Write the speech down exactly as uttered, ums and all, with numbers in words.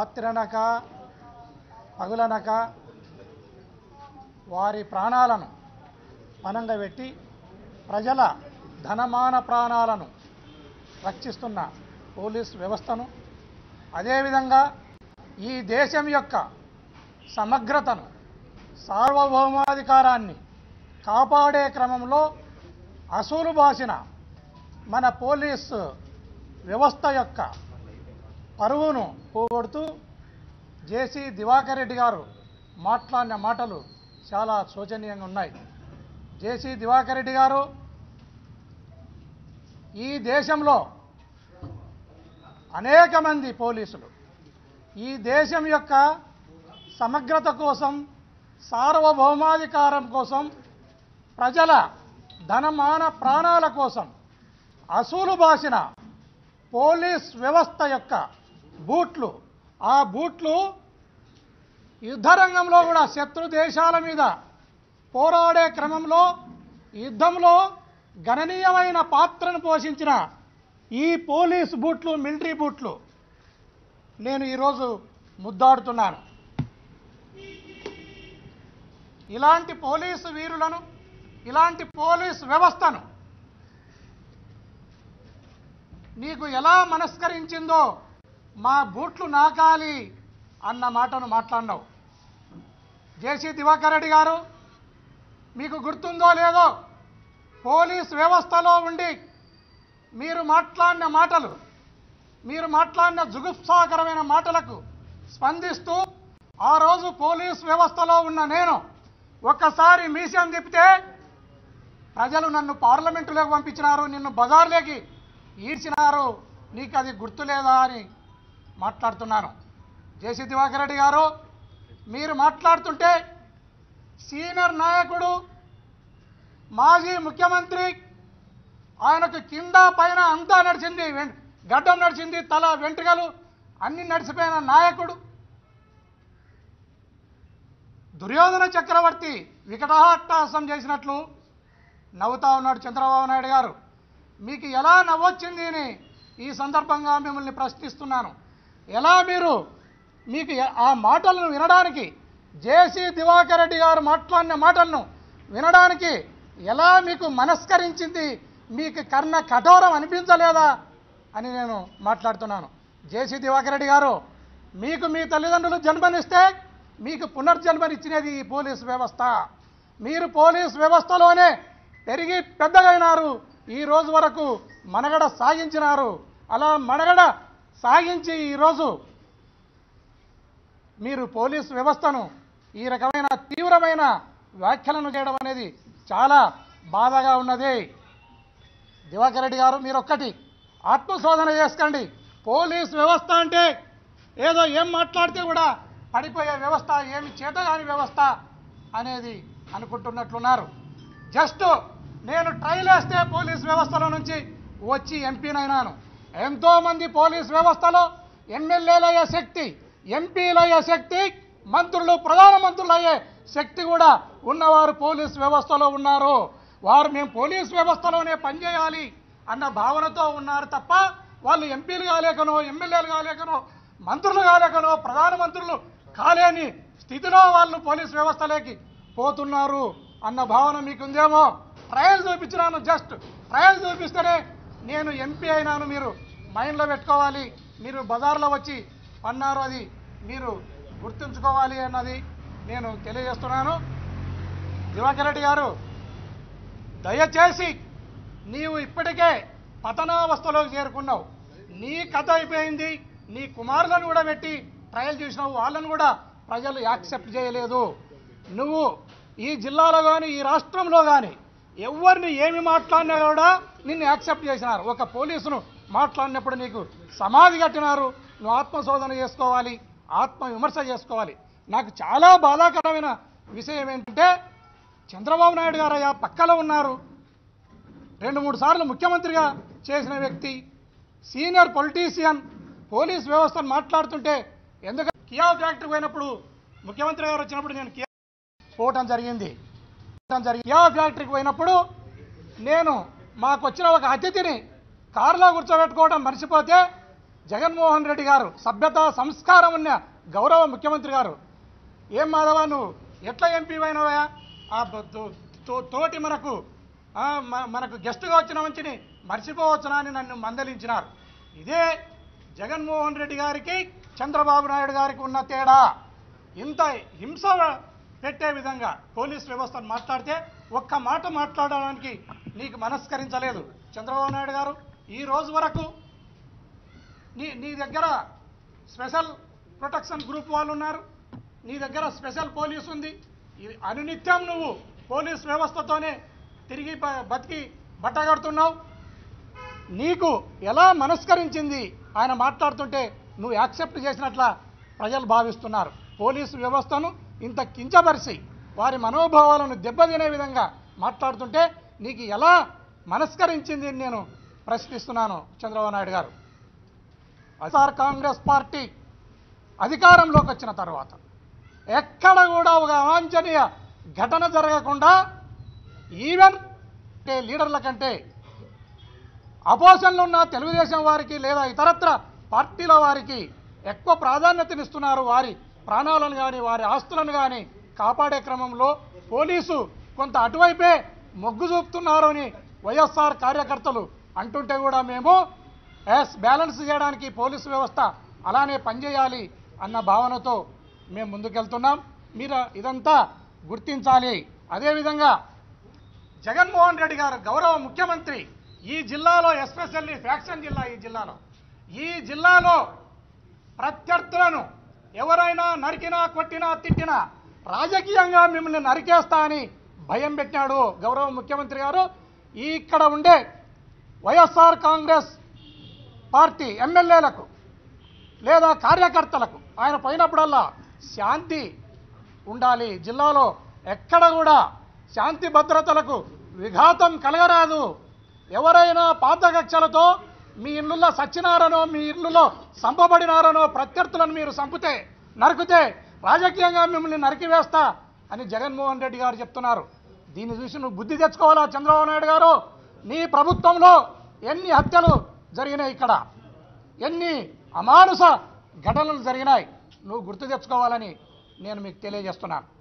రాత్రనక పగులనక వారి ప్రాణాలను పణంగా పెట్టి ప్రజల ధనమాన ప్రాణాలను రక్షిస్తున్న పోలీస్ వ్యవస్థను, అదేవిధంగా ఈ దేశం యొక్క సమగ్రతను, సార్వభౌమాధికారాన్ని కాపాడే క్రమంలో అసూలు బాసిన మన పోలీసు వ్యవస్థ యొక్క పరువును పోగొడుతూ జేసీ దివాకర్ రెడ్డి గారు మాట్లాడిన మాటలు చాలా శోచనీయంగా ఉన్నాయి. జేసీ దివాకర్ రెడ్డి గారు ఈ దేశంలో అనేక మంది పోలీసులు ఈ దేశం యొక్క సమగ్రత కోసం, సార్వభౌమాధికారం కోసం, ప్రజల ధనమాన ప్రాణాల కోసం అసూలు బాసిన పోలీస్ వ్యవస్థ యొక్క బూట్లు, ఆ బూట్లు యుద్ధరంగంలో కూడా శత్రు దేశాల మీద పోరాడే క్రమంలో యుద్ధంలో గణనీయమైన పాత్రను పోషించిన ఈ పోలీస్ బూట్లు, మిలిటరీ బూట్లు నేను ఈరోజు ముద్దాడుతున్నాను. ఇలాంటి పోలీసు వీరులను, ఇలాంటి పోలీస్ వ్యవస్థను నీకు ఎలా మనస్కరించిందో మా బూట్లు నాకాలి అన్న మాటను మాట్లాడినావు. జేసీ దివాకర్ రెడ్డి గారు, మీకు గుర్తుందో లేదో, పోలీస్ వ్యవస్థలో ఉండి మీరు మాట్లాడిన మాటలు, మీరు మాట్లాడిన జుగుప్సాకరమైన మాటలకు స్పందిస్తూ ఆ రోజు పోలీస్ వ్యవస్థలో ఉన్న నేను ఒక్కసారి మీసం తిప్పితే ప్రజలు నన్ను పార్లమెంటులోకి పంపించినారు, నిన్ను బజార్లోకి ఈడ్చినారు, నీకు అది గుర్తులేదా అని మాట్లాడుతున్నాను. జేసీ దివాకర్ రెడ్డి గారు, మీరు మాట్లాడుతుంటే సీనియర్ నాయకుడు, మాజీ ముఖ్యమంత్రి, ఆయనకు కింద పైన అంతా నడిచింది, గడ్డం నడిచింది, తల వెంట్రుకలు అన్ని నడిచిపోయిన నాయకుడు, దుర్యోధన చక్రవర్తి వికటాట్టహాసం చేసినట్లు నవ్వుతా ఉన్నాడు చంద్రబాబు నాయుడు గారు. మీకు ఎలా నవ్వొచ్చింది అని ఈ సందర్భంగా మిమ్మల్ని ప్రశ్నిస్తున్నాను. ఎలా మీరు మీకు ఆ మాటలను వినడానికి, జేసీ దివాకర్ రెడ్డి గారు మాట్లాడిన మాటలను వినడానికి ఎలా మీకు మనస్కరించింది, మీకు కర్ణ కఠోరం అనిపించలేదా అని నేను మాట్లాడుతున్నాను. జేసీ దివాకర్ రెడ్డి గారు, మీకు మీ తల్లిదండ్రులు జన్మనిస్తే మీకు పునర్జన్మనిచ్చినది ఈ పోలీస్ వ్యవస్థ. మీరు పోలీస్ వ్యవస్థలోనే పెరిగి పెద్దగైనారు, ఈ రోజు వరకు మనగడ సాగించినారు. అలా మనగడ సాగించి ఈరోజు మీరు పోలీస్ వ్యవస్థను ఈ రకమైన తీవ్రమైన వ్యాఖ్యలను చేయడం అనేది చాలా బాధగా ఉన్నది. దివాకర్ రెడ్డి గారు, మీరు ఒక్కటి ఆత్మశోధన చేసుకోండి. పోలీస్ వ్యవస్థ అంటే ఏదో ఏం మాట్లాడితే కూడా పడిపోయే వ్యవస్థ, ఏమి చేతగాని వ్యవస్థ అనేది అనుకుంటున్నట్లున్నారు. జస్ట్ నేను ట్రైల్ వేస్తే పోలీస్ వ్యవస్థలో నుంచి వచ్చి ఎంపీనైనాను. ఎంతోమంది పోలీస్ వ్యవస్థలో ఎమ్మెల్యేలు అయ్యే శక్తి, ఎంపీలు అయ్యే శక్తి, మంత్రులు, ప్రధానమంత్రులు అయ్యే శక్తి కూడా ఉన్నవారు పోలీస్ వ్యవస్థలో ఉన్నారు. వారు మేము పోలీస్ వ్యవస్థలోనే పనిచేయాలి అన్న భావనతో ఉన్నారు తప్ప వాళ్ళు ఎంపీలు కాలేకనో, ఎమ్మెల్యేలు కాలేకనో, మంత్రులు కాలేకనో, ప్రధానమంత్రులు కాలేని స్థితిలో వాళ్ళు పోలీస్ వ్యవస్థలోకి పోతున్నారు అన్న భావన మీకుందేమో. ట్రయల్ చూపించినాను, జస్ట్ ట్రయల్ చూపిస్తేనే నేను ఎంపీ అయినాను మీరు మైండ్లో పెట్టుకోవాలి. మీరు బజార్లో వచ్చి అన్నారు, అది మీరు గుర్తుంచుకోవాలి అన్నది నేను తెలియజేస్తున్నాను. దివాకర్ రెడ్డి గారు, దయచేసి నీవు ఇప్పటికే పతనావస్థలోకి చేరుకున్నావు. నీ కథ అయిపోయింది. నీ కుమారులను కూడా పెట్టి ట్రయల్ చేసినావు, వాళ్ళను కూడా ప్రజలు యాక్సెప్ట్ చేయలేదు. నువ్వు ఈ జిల్లాలో కానీ ఈ రాష్ట్రంలో కానీ ఎవరిని ఏమి మాట్లాడినా కూడా నిన్ను యాక్సెప్ట్ చేసినారు. ఒక పోలీసును మాట్లాడినప్పుడు నీకు సమాధి కట్టినారు. నువ్వు ఆత్మశోధన చేసుకోవాలి, ఆత్మ విమర్శ చేసుకోవాలి. నాకు చాలా బాధాకరమైన విషయం ఏంటంటే, చంద్రబాబు నాయుడు గారు అయ్యా పక్కలో ఉన్నారు, రెండు మూడు సార్లు ముఖ్యమంత్రిగా చేసిన వ్యక్తి, సీనియర్ పొలిటీషియన్, పోలీస్ వ్యవస్థను మాట్లాడుతుంటే ఎందుకంటే కియా ఫ్యాక్టరీ పోయినప్పుడు ముఖ్యమంత్రి గారు వచ్చినప్పుడు నేను కియా పోవటం జరిగింది. కియా ఫ్యాక్టరీకి పోయినప్పుడు నేను మాకు వచ్చిన ఒక అతిథిని కారులో కూర్చోబెట్టుకోవడం మర్చిపోతే జగన్మోహన్ రెడ్డి గారు సభ్యత సంస్కారం ఉన్న గౌరవ ముఖ్యమంత్రి గారు, ఏం మాధవ నువ్వు ఎట్లా ఎంపీ అయినవా? ఆ తోటి మనకు మనకు గెస్ట్గా వచ్చిన మంచిని మర్చిపోవచ్చునా అని నన్ను మందలించినారు. ఇదే జగన్మోహన్ రెడ్డి గారికి చంద్రబాబు నాయుడు గారికి ఉన్న తేడా. ఇంత హింస పెట్టే విధంగా పోలీస్ వ్యవస్థను మాట్లాడితే ఒక్క మాట మాట్లాడడానికి నీకు మనస్కరించలేదు చంద్రబాబు నాయుడు గారు. ఈ రోజు వరకు నీ నీ దగ్గర స్పెషల్ ప్రొటెక్షన్ గ్రూప్ వాళ్ళు ఉన్నారు, నీ దగ్గర స్పెషల్ పోలీస్ ఉంది. అనునిత్యం నువ్వు పోలీస్ వ్యవస్థతోనే తిరిగి బతికి బట్టగడుతున్నావు. నీకు ఎలా మనస్కరించింది ఆయన మాట్లాడుతుంటే నువ్వు యాక్సెప్ట్ చేసినట్ల ప్రజలు భావిస్తున్నారు. పోలీసు వ్యవస్థను ఇంత కించపరిచి వారి మనోభావాలను దెబ్బతినే విధంగా మాట్లాడుతుంటే నీకు ఎలా మనస్కరించింది నేను ప్రశ్నిస్తున్నాను చంద్రబాబు నాయుడు గారు. వైఎస్ఆర్ కాంగ్రెస్ పార్టీ అధికారంలోకి వచ్చిన తర్వాత ఎక్కడ కూడా ఒక అవాంఛనీయ ఘటన జరగకుండా ఈవెన్ లీడర్ల కంటే అపోజిషన్లో ఉన్న తెలుగుదేశం వారికి లేదా ఇతరత్ర పార్టీల వారికి ఎక్కువ ప్రాధాన్యతనిస్తున్నారు. వారి ప్రాణాలను కానీ వారి ఆస్తులను కానీ కాపాడే క్రమంలో పోలీసు కొంత అటువైపే మొగ్గు చూపుతున్నారు అని వైఎస్ఆర్ కార్యకర్తలు అంటుంటే కూడా మేము ఎస్ బ్యాలెన్స్ చేయడానికి పోలీసు వ్యవస్థ అలానే పనిచేయాలి అన్న భావనతో మేము ముందుకెళ్తున్నాం. మీరు ఇదంతా గుర్తించాలి. అదేవిధంగా జగన్మోహన్ రెడ్డి గారు గౌరవ ముఖ్యమంత్రి ఈ జిల్లాలో ఎస్పెషల్లీ ఫ్యాక్షన్ జిల్లా ఈ జిల్లాలో ఈ జిల్లాలో ప్రత్యర్థులను ఎవరైనా నరికినా కొట్టినా తిట్టినా రాజకీయంగా మిమ్మల్ని నరికేస్తా అని భయం పెట్టాడు గౌరవ ముఖ్యమంత్రి గారు. ఇక్కడ ఉండే వైఎస్ఆర్ కాంగ్రెస్ పార్టీ ఎమ్మెల్యేలకు లేదా కార్యకర్తలకు ఆయన పోయినప్పుడల్లా శాంతి ఉండాలి, జిల్లాలో ఎక్కడ కూడా శాంతి భద్రతలకు విఘాతం కలగరాదు, ఎవరైనా పాత కక్షలతో మీ ఇళ్ళల్లో సచ్చినారనో మీ ఇళ్ళలో చంపబడినారనో ప్రత్యర్థులను మీరు చంపితే నరికితే రాజకీయంగా మిమ్మల్ని నరికివేస్తా అని జగన్మోహన్ రెడ్డి గారు చెప్తున్నారు. దీన్ని చూసి నువ్వు బుద్ధి తెచ్చుకోవాలా చంద్రబాబు నాయుడు గారు. నీ ప్రభుత్వంలో ఎన్ని హత్యలు జరిగినాయి, ఇక్కడ ఎన్ని అమానుష ఘటనలు జరిగినాయి, నువ్వు గుర్తు తెచ్చుకోవాలని నేను మీకు తెలియజేస్తున్నాను.